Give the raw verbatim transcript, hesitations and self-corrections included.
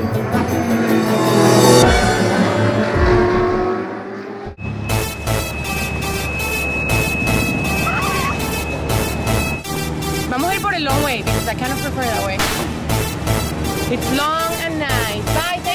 Vamos a ir por el long way, because I kind of prefer that way. It's long and nice. Bye,